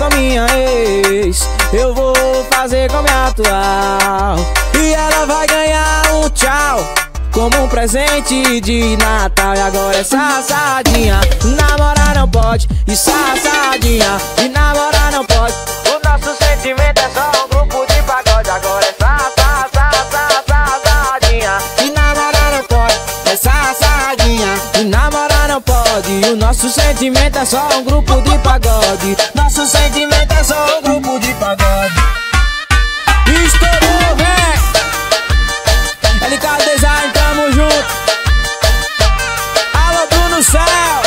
com minha ex, eu vou fazer com minha atual. E ela vai ganhar um tchau como um presente de Natal. E agora é safadinha, namorar não pode. E safadinha, e namorar não pode. O nosso sentimento é só um grupo de pagode. Agora é safadinha, e namorar não pode. É safadinha, e namorar não pode. O nosso sentimento é só um grupo de pagode. Nosso sentimento é só um grupo de pagode. Estourou, véi! LK Design, tamo junto. Alô, Bruno Céu.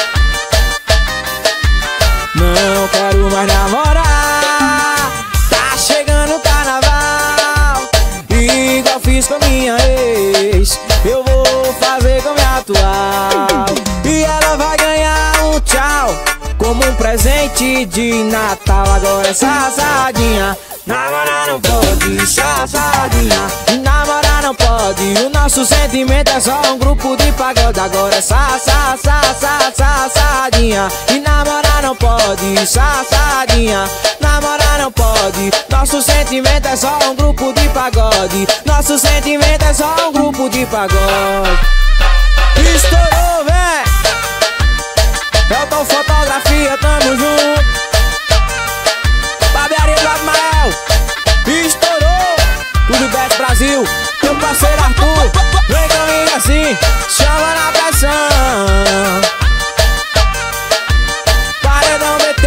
Não quero mais namorar. Tá chegando o carnaval. Igual fiz com minha ex, eu vou fazer com minha atual. E ela vai ganhar um tchau como um presente de Natal. Agora é safadinha, namorar não pode. Safadinha, namorar não pode. O nosso sentimento é só um grupo de pagode. Agora é safadinha, e namorar não pode. Safadinha, namorar não pode. Nosso sentimento é só um grupo de pagode. Nosso sentimento é só um grupo de pagode. Estourou, véi! Elton Fotografia, tamo junto. Barbearia do Abimael, estourou. Tudo Best Brasil, meu parceiro Arthur. Vem comigo assim, chama na pressão. Paredão BT.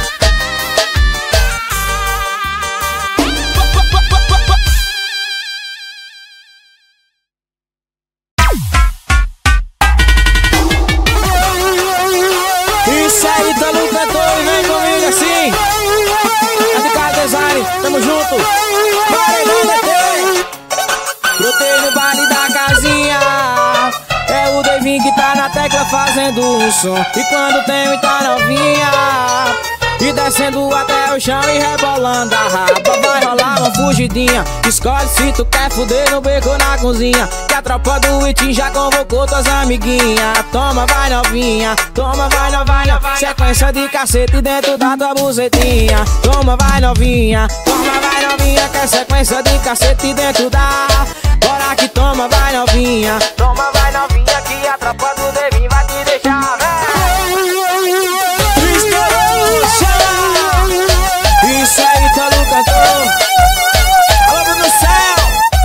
Isso aí, tá no cantor e vem comigo assim. LK Design, tamo junto. Paredão BT. Brotei no baile da casinha. É o Devin que tá na tecla fazendo um som. E quando tem muita novinha, e descendo até o chão e rebolando a raba, vai rolar uma fugidinha. Escolhe se tu quer fuder no beco ou na cozinha, que a tropa do Itim já convocou tuas amiguinhas. Toma, vai novinha, toma, vai novinha. Sequência de cacete dentro da tua bucetinha. Toma, vai novinha, toma, vai novinha. Que é sequência de cacete dentro da... Bora que toma, vai novinha, toma, vai novinha. Que a tropa do Devin vai te deixar, véi. Isso aí, tá no cantor. Alô, Bruno Céu.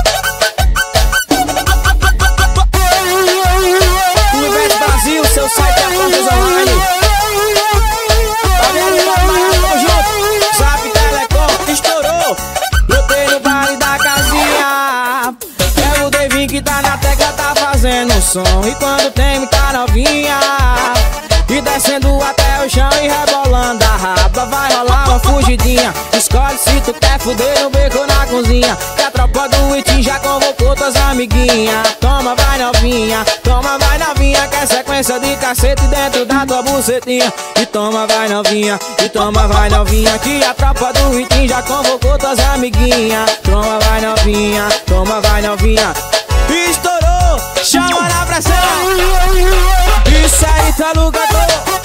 Tudo Best Brasil, seu site é a Plantas Online. Barbearia do Abimael, tamo junto. Zap Telecom, estourou. Brotei no baile da casinha. É o Devin que tá na tecla, tá fazendo um som. E quando tem muita novinha, e descendo até o chão e rebolando a raba, vai rolar uma fugidinha. Escolhe se tu quer fuder no beco ou na cozinha, que a tropa do Itim já convocou tuas amiguinhas. Toma, vai novinha, toma, vai novinha. Que é sequência de cacete dentro da tua bucetinha. E toma, vai novinha, e toma, vai novinha. Que a tropa do Itim já convocou tuas amiguinhas. Toma, vai novinha, toma, vai novinha. Estourou, chama na pressão. Isso aí, tá no cantor.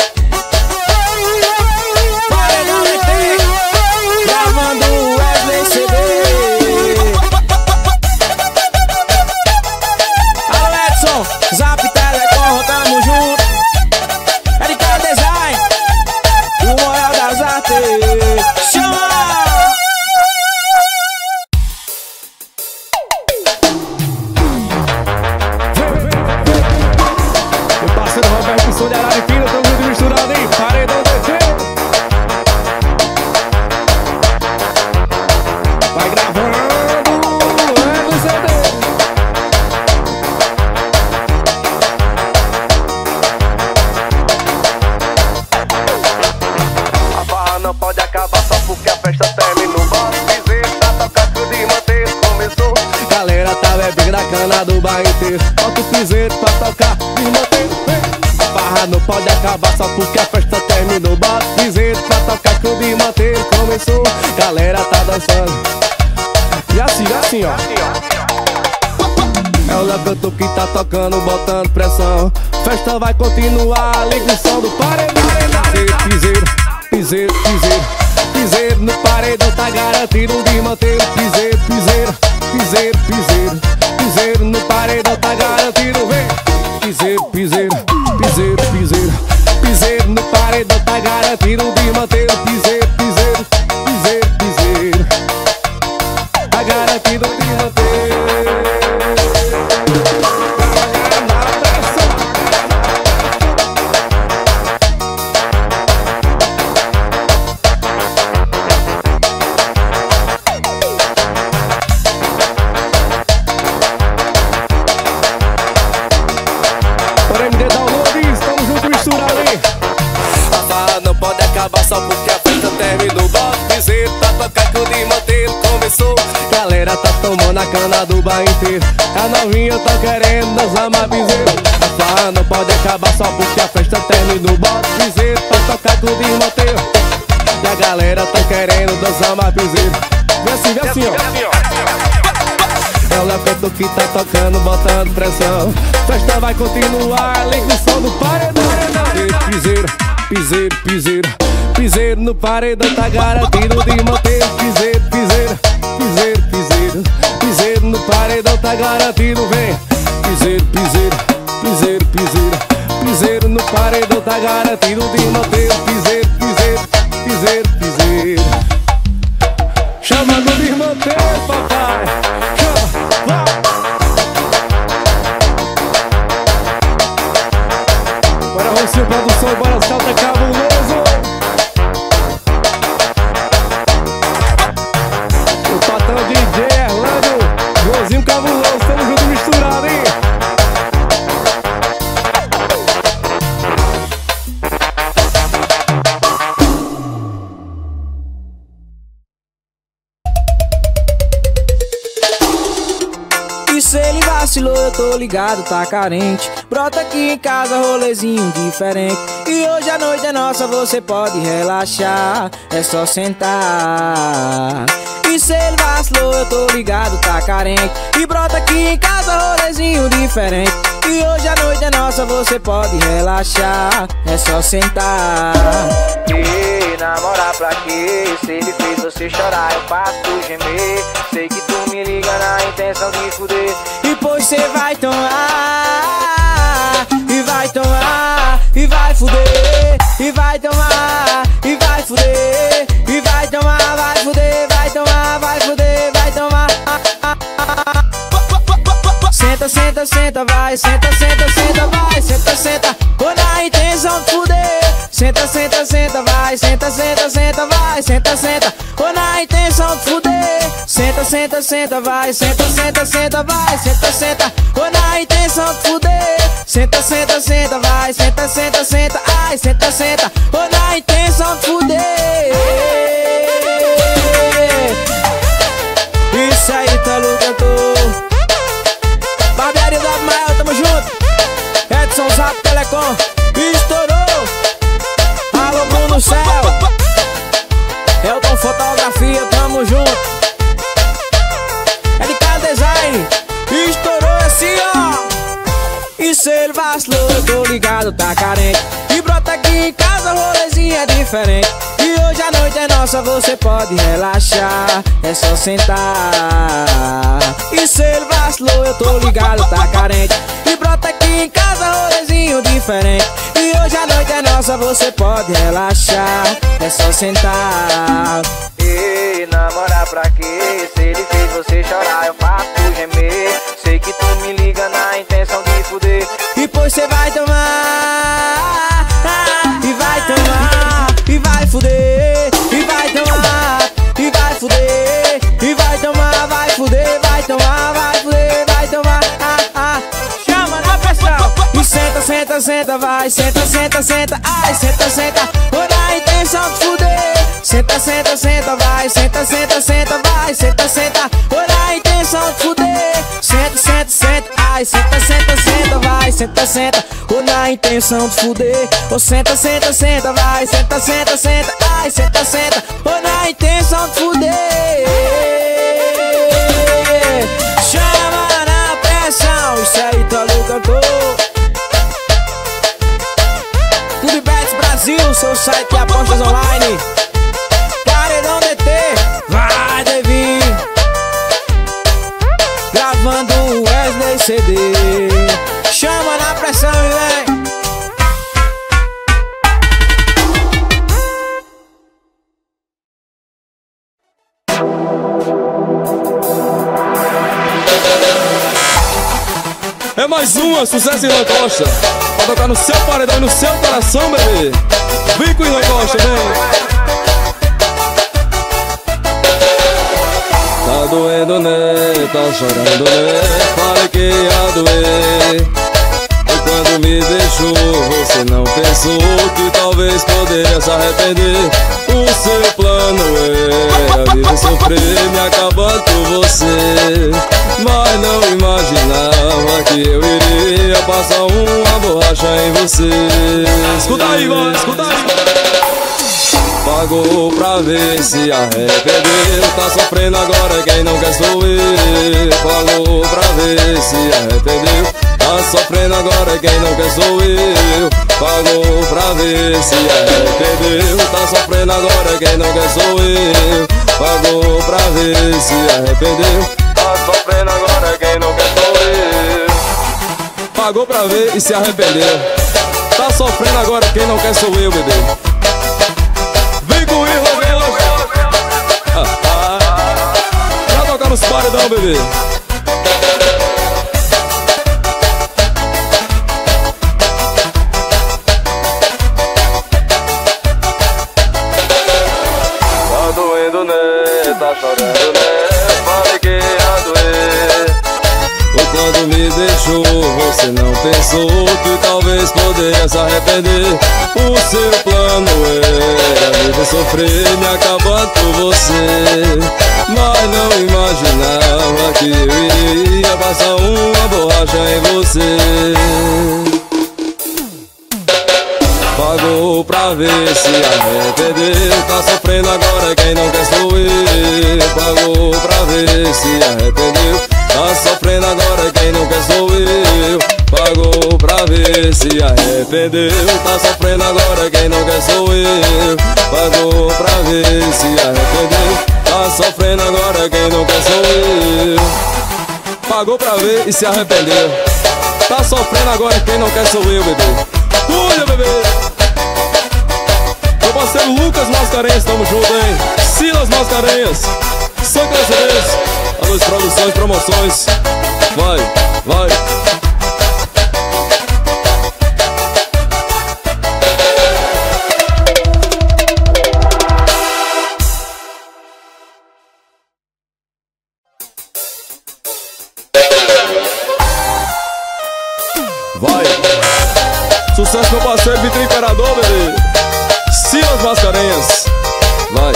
Paredão BT, gravando o Wesley CD. Alô, Edson, Zap Telecom, tamo junto. LK Design, o Moral das Artes. Chama! Sou de Arara e Pina, tamo junto misturado aí. Paredão BT. Vai gravando, é no CD. A farra não pode acabar só porque a festa terminou. Bora dizer, tá tocando de manter, começou. Galera tá bebendo a cana do bairro inteiro. Bota o piseiro pra tocar de manter. A farra não pode acabar só porque a festa terminou. Bota o piseiro pra tocar que o de manter começou. Galera tá dançando. E assim, ó. É o Levanto que tá tocando, botando pressão. Festa vai continuar, liga o som do paredão. Piseiro, piseiro, piseiro. piseiro no paredão tá garantido de manter o piseiro, piseiro, piseiro, piseiro, piseiro no paredão tá garantido, vem. Piseiro, piseiro, piseiro, piseiro, piseiro no paredão tá garantido de manter o piseiro, piseiro, piseiro, piseiro, tá garantido de manter. Só porque a festa terminou. Bota o piseiro pra tocar que o de manter começou. Galera tá tomando a cana do bar inteiro. A novinha tá querendo dançar mais piseiro. A farra não pode acabar só porque a festa terminou. Bota o piseiro pra tocar que o de manter. E a galera tá querendo dançar mais piseiro. Vem assim, vem assim, ó. É o Lepeto que tá tocando, botando pressão. Festa vai continuar, liga o som do paredão. Piseiro, piseiro, piseiro, piseiro no paredão tá garantido de manter. Piseiro, piseiro, piseiro, piseiro, piseiro no paredão tá garantido, vem. Piseiro, piseiro, piseiro, piseiro, piseiro no paredão tá garantido de manter. Piseiro, piseiro, piseiro, piseiro, chamando de manter, papai. Bora, Rocinho, produção, bora, salta cabuloso. O patrão DJ Erlando, Joãozinho cabuloso, tamo junto misturado, hein? E se ele vacilou, eu tô ligado, tá carente. Brota aqui em casa, rolezinho diferente. E hoje a noite é nossa, você pode relaxar, é só sentar. E se ele vacilou, eu tô ligado, tá carente. E brota aqui em casa, rolezinho diferente. E hoje a noite é nossa, você pode relaxar, é só sentar. E namorar pra quê? Se ele fez você chorar, eu faço tu gemer. Sei que tu me liga na intenção de fuder. E pois cê vai tomar, e vai tomar, e vai fuder. E vai tomar, e vai fuder. E vai tomar, vai fuder, vai tomar, vai fuder, vai tomar. Senta, senta, senta, vai, senta, senta, senta, vai, senta, senta, ou na intenção de fuder. Senta, senta, senta, vai, senta, senta, senta, vai, senta, senta, ou na intenção de fuder. Senta, senta, senta, vai, senta, senta, senta, vai, senta, senta, ou na intenção de fuder. Senta, senta, senta, vai, senta, senta, senta, ai, senta, senta, ou na intenção de fuder. Isso aí, tá louco, cantor. Barbearia do Maior, tamo junto. Edson Zap Telecom, estourou. Alô, Bruno Céu, Elton Fotografia, tamo junto. LK Design, estourou assim, ó. E se ele vacilou, eu tô ligado, tá carente. E brota aqui em casa, rolezinho é diferente. E hoje a noite é nossa, você pode relaxar, é só sentar. E se ele vacilou, eu tô ligado, tá carente. E brota aqui em casa, rolezinho diferente. E hoje a noite é nossa, você pode relaxar, é só sentar. E namorar pra quê? Se ele fez você chorar, eu faço tu gemer. Sei que tu me liga na intenção de fuder. E pois cê vai tomar, e vai tomar, e vai fuder. E vai tomar, e vai fuder. E vai tomar, vai fuder, vai tomar, vai fuder, vai tomar. Chama na pressão. E senta, senta, senta, vai, senta, senta, senta, ai, senta, senta, ou na intenção de fuder. Senta, senta, senta, vai, senta, senta, senta, vai, senta, senta, ou na intenção de fuder. Senta, senta, senta, ai, senta, senta, senta, vai, senta, senta, ou na intenção de fuder. Ou senta, senta, senta, vai, senta, senta, senta, ai, senta, senta, ou na intenção de fuder. Chama na pressão, isso aí tá louco, cantor. Clube Bets Brasil, seu site de apostas online. CD. Chama na pressão, vem. É mais uma, sucesso Ilan Costa. Pra tocar no seu paredão e no seu coração, bebê. Vem com o Ilan Costa, vem. Tá doendo, né? Tá chorando, né? Falei que ia doer. E quando me deixou, você não pensou que talvez poderia se arrepender. O seu plano era viver sofrer, me acabando por você. Mas não imaginava que eu iria passar uma borracha em você. Escuta aí, vai, escuta aí. Pagou pra ver, se arrependeu. Tá sofrendo agora, quem não quer sou eu. Pagou pra ver, se arrependeu. Tá sofrendo agora, quem não quer sou eu. Pagou pra ver, se arrependeu. Tá sofrendo agora, quem não quer sou eu. Pagou pra ver, se arrependeu. Tá sofrendo agora, quem não quer sou eu. Pagou pra ver e se arrependeu. Tá sofrendo agora, quem não quer sou eu, bebê. Vem com isso, pra tocar nos paredão, bebê. Tá doendo, né? Tá chorando, né? Falei que ia doer. Ou quando me deixou, você não pensou que talvez poderia se arrepender. O seu plano era viver sofrer, me acabando por você. Mas não imaginava que eu iria passar uma borracha em você. Pagou pra ver, se arrependeu. Tá sofrendo agora, quem não quer sou eu. Pagou pra ver, se arrependeu. Tá sofrendo agora, quem não quer sou eu. Pagou pra ver, se arrependeu. Tá sofrendo agora, quem não quer sou eu. Pagou pra ver, se arrependeu. Tá sofrendo agora, quem não quer sou eu. Pagou pra ver e se arrependeu. Tá sofrendo agora, quem não quer sou eu, bebê. Cuida, bebê. Meu parceiro Lucas Mascarenhas, tamo junto, hein. Silas Mascarenhas, Santa Cerveja, a Luz Produções, Promoções. Vai, vai. Vai. Sucesso, meu parceiro Vitor Imperador, bebê. Silas Mascarenhas. Vai.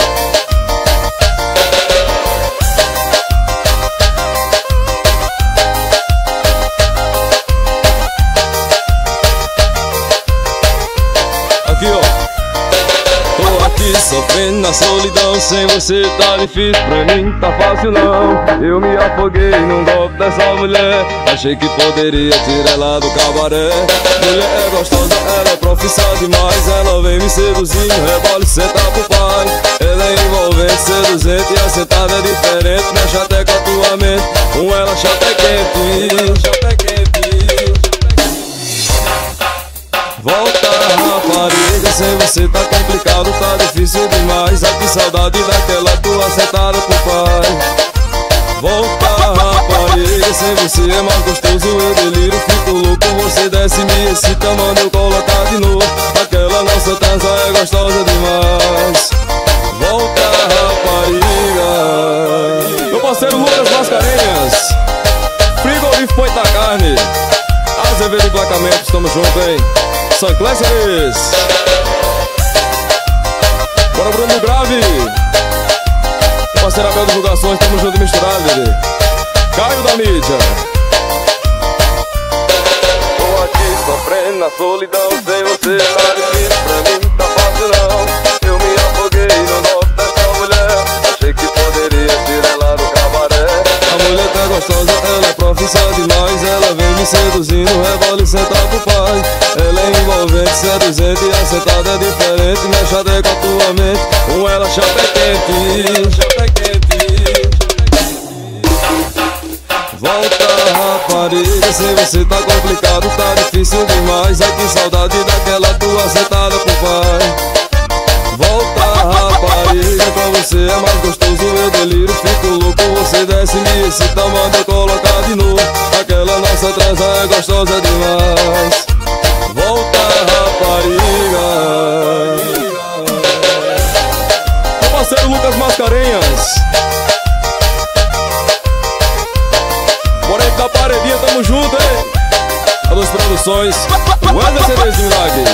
Aqui, ó. Tô aqui sofrendo na solidão. Sem você tá difícil, pra mim tá fácil não. Eu me afoguei num golpe dessa mulher. Achei que poderia tirar ela do cabaré. Mulher é gostosa, ela é profissa demais. Ela vem me seduzindo, rebola e senta pro pai. Ela é envolvente, seduzente e a sentada é diferente. Mexe até com a tua mente, com ela chata é quente, chata é quente. Volta, rapariga, sem você tá complicado, tá difícil demais. Ai, que saudade daquela tua sentada pro pai. Volta, rapariga, sem você é mais gostoso. Eu deliro, fico louco, você desce, me excita, manda eu colocar de novo. Aquela nossa transa é gostosa demais. Volta, rapariga. Meu parceiro Lucas Mascarenhas, Frigorífico Poita Carne, Azevedo Emplacamentos, tamo junto, hein. Sancléceres. Bora, Bruno Grave. Parceiro Abel Divulgações, tamo junto e misturado, bebê. Caio da mídia. Tô aqui sofrendo na solidão. Sem você tá difícil, pra mim tá fácil não. Eu me afoguei no golpe dessa mulher. Achei que poderia tirar ela do cabaré. A mulher tá gostosa, ela é profissa demais. Ela vem me seduzindo, rebola e senta pro pai. Ela é envolvente, seduzente e a sentada é diferente. Mexe até com a tua mente, com ela chata é quente, chata é quente. Volta, rapaz. rapariga, sem você tá complicado, tá difícil demais. Ai, que saudade daquela tua sentada com o pai. Volta, rapariga, com você é mais gostoso, eu deliro, fico louco. Você desce, me excita, manda colocar de novo. Aquela nossa transa é gostosa demais. Volta, rapariga. Meu parceiro Lucas Mascarenhas, Moreno da Paredinha, tamo junto, hein? A das produções, Wesley Cerezo de Milagre.